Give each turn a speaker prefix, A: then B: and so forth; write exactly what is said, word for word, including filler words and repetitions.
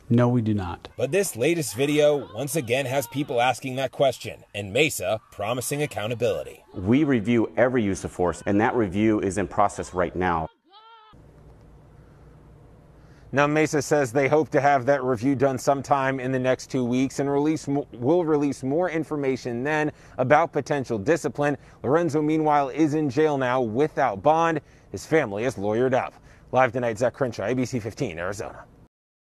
A: No, we do not.
B: But this latest video once again has people asking that question, and Mesa promising accountability.
C: We review every use of force, and that review is in process right now.
D: Now, Mesa says they hope to have that review done sometime in the next two weeks and release will release more information then about potential discipline. Lorenzo, meanwhile, is in jail now without bond. His family is lawyered up. Live tonight, Zach Crenshaw, A B C fifteen, Arizona.